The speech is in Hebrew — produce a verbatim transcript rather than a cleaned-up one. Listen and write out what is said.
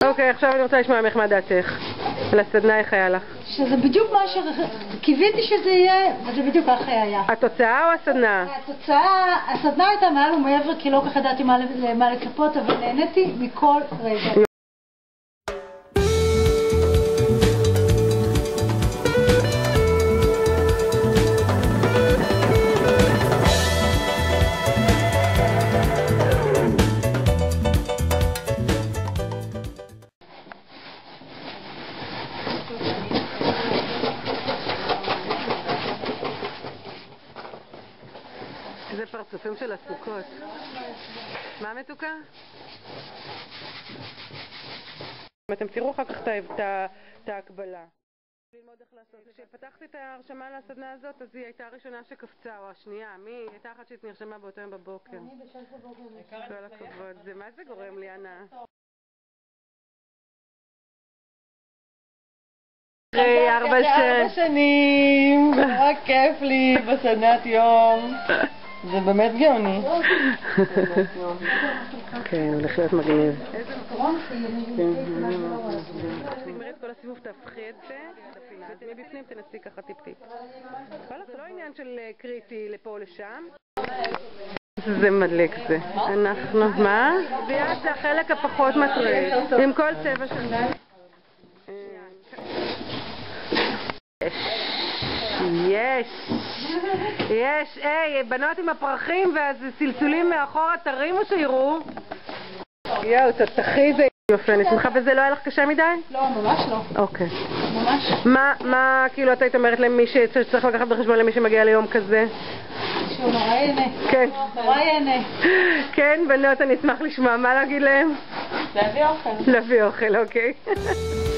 אוקיי, עכשיו אני רוצה לשמוע ממך מה דעתך. על הסדנה איך היה לך? שזה בדיוק מה שקיוויתי שזה יהיה, וזה בדיוק איך היה. התוצאה או הסדנה? התוצאה, הסדנה הייתה מעל ומעבר, כי לא כל כך ידעתי מה לצפות, אבל נהניתי מכל רגע. איזה פרצופים של הסוכות. מה מתוקה? אתם תראו אחר כך את ההקבלה. ללמוד איך לעשות. כשפתחתי את ההרשמה לסדנה הזאת, אז היא הייתה הראשונה שקפצה, או השנייה. מי? הייתה אחת שנרשמה באותו יום בבוקר. אני בשש בבוקר. כל הכבוד. זה מה זה גורם לי, אנה? אחרי ארבע שנים, רק כיף לי בסדנת יום. זה באמת גאוני. כן, הולך להיות מגניב. נגמרי את כל הסיבוב, תהפכי את זה, מבפנים תנסי ככה טיפ-טיפ. זה לא עניין של קריטי לפה או לשם. זה מדליק זה. אנחנו, מה? זה החלק הפחות מטריד. עם כל צבע של... יש, יש, היי, בנות עם הפרחים והסלסולים מאחורה, תרימו שיראו. יואו, תתחי זה יופי, אני שמחה, וזה לא היה לך קשה מדי? לא, ממש לא. אוקיי. ממש. מה, מה, כאילו, את היית אומרת למי שצריך לקחת בחשבון למי שמגיע ליום כזה? שהוא נורא ייהנה. כן. נורא ייהנה. כן, בנות, אני אשמח לשמוע, מה להגיד להם? להביא אוכל. להביא אוכל, אוקיי.